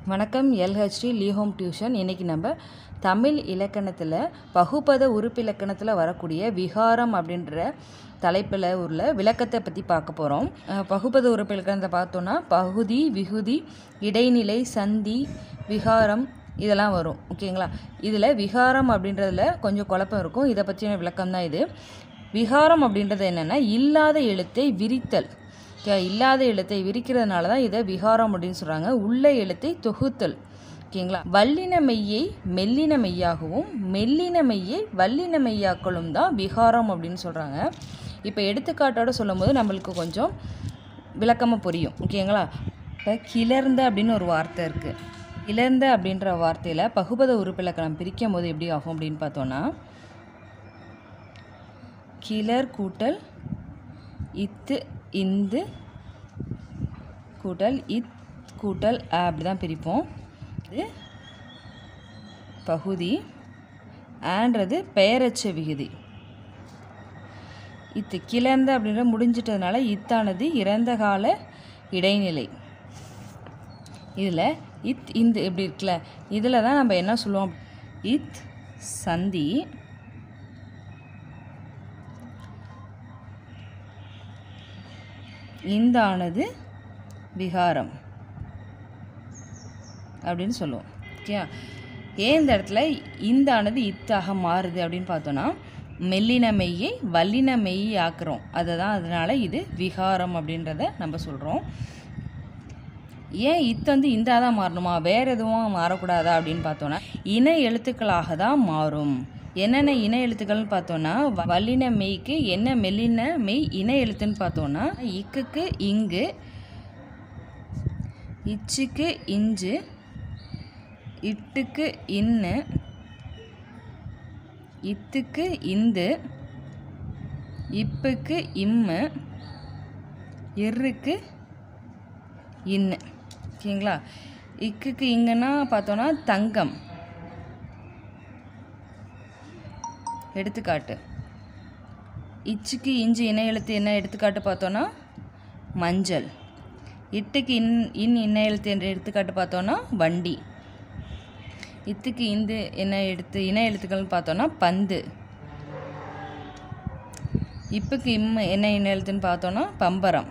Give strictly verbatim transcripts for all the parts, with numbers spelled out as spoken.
வணக்கம். LHT Lee home tuition. இன்றைக்கி நம்ம தமிழ் இலக்கணத்தில் பகுபத உறுப்பிலக்கணத்தில் வரக்கூடிய விகாரம் அப்படின்ற தலைப்பில் உள்ள விளக்கத்தை பற்றி பார்க்க போகிறோம். பகுபத உறுப்பிலக்கணத்தை பார்த்தோன்னா பகுதி, விகுதி, இடைநிலை, சந்தி, விகாரம் இதெல்லாம் வரும். ஓகேங்களா? இதில் விகாரம் அப்படின்றதுல கொஞ்சம் குழப்பம் இருக்கும். இதை பற்றின விளக்கம் தான் இது. விகாரம் அப்படின்றது என்னென்னா இல்லாத எழுத்தை விரித்தல். இல்லாத எழுத்தை விரிக்கிறதுனால தான் இதை விகாரம் அப்படின்னு சொல்கிறாங்க. உள்ள எழுத்தை தொகுத்தல். ஓகேங்களா? வல்லின மெய்யை மெல்லின மெய்யாகவும் மெல்லின மெய்யை வல்லின மெய்யாக்களும் தான் விகாரம் அப்படின்னு சொல்கிறாங்க. இப்போ எடுத்துக்காட்டோடு சொல்லும் போது நம்மளுக்கு கொஞ்சம் விளக்கமாக புரியும். ஓகேங்களா? இப்போ கிளர்ந்த அப்படின்னு ஒரு வார்த்தை இருக்குது. கிளர்ந்த அப்படின்ற வார்த்தையில் பகுபத உறுப்பிலக்கணம் பிரிக்கும் போது எப்படி ஆகும் அப்படின்னு பார்த்தோன்னா கிளர் கூட்டல் இத்து இந்து கூட்டல் இத் கூட்டல் அ அப்படி தான் பிரிப்போம். இது பகுதி, ஆன்றது பெயரச்ச விகுதி. இத்து கிளர்ந்த அப்படின்ற முடிஞ்சிட்டதுனால இத்தானது இறந்த கால இடைநிலை. இதில் இத் இந்து எப்படி இருக்குல்ல, இதில் தான் நம்ம என்ன சொல்லுவோம், இத் சந்தி, இந்தானது விகாரம் அப்படின்னு சொல்லுவோம். ஓகே, ஏன் இந்த இடத்துல இந்தானது இத்தாக மாறுது அப்படின்னு பார்த்தோன்னா மெல்லின மெய்யை வல்லின மெய் ஆக்குறோம். அதை தான் அதனால் இது விகாரம் அப்படின்றத நம்ம சொல்கிறோம். ஏன் இத்து வந்து இந்தா தான் மாறணுமா, வேறு எதுவும் மாறக்கூடாதா அப்படின்னு பார்த்தோன்னா இன எழுத்துக்களாக தான் மாறும். என்னென்ன இன எழுத்துக்கள்னு பார்த்தோன்னா வல்லின மெய்க்கு என்ன மெல்லின மெய் இன எழுத்துன்னு பார்த்தோன்னா இக்குக்கு இங்கு, இச்சுக்கு இஞ்சு, இட்டுக்கு இன்னு, இத்துக்கு இந்து, இப்புக்கு இம்மு, இருக்கு இன்னு. ஓகேங்களா? இக்குக்கு இங்குன்னா பார்த்தோன்னா தங்கம். எடுத்துக்காட்டு இச்சுக்கு இஞ்சி இணை எழுத்து என்ன எடுத்துக்காட்டு பார்த்தோன்னா மஞ்சள். இட்டுக்கு இன் இன் இணை எழுத்து என்ற எடுத்துக்காட்டு பார்த்தோன்னா வண்டி. இத்துக்கு இந்து என்ன எழுத்து இணை எழுத்துக்கள்னு பார்த்தோன்னா பந்து. இப்புக்கு இம்மு என்ன இணை எழுத்துன்னு பார்த்தோன்னா பம்பரம்.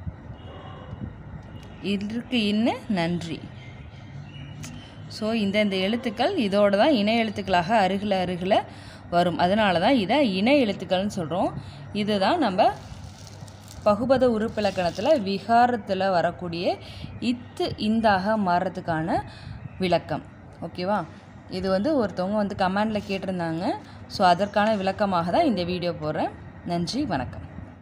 இருக்கு இன்னு நன்றி. ஸோ இந்த இந்த எழுத்துக்கள் இதோடு தான் இணை எழுத்துக்களாக அருகில் அருகில் வரும். அதனால தான் இதை இணை எழுத்துக்கள்னு சொல்கிறோம். இதுதான் நம்ம பகுபத உறுப்பிலக்கணத்தில் விகாரத்தில் வரக்கூடிய இத்து இந்தாக மாறுறதுக்கான விளக்கம். ஓகேவா? இது வந்து ஒருத்தவங்க வந்து கமெண்டில் கேட்டிருந்தாங்க. ஸோ அதற்கான விளக்கமாக தான் இந்த வீடியோ போடுறேன். நன்றி, வணக்கம்.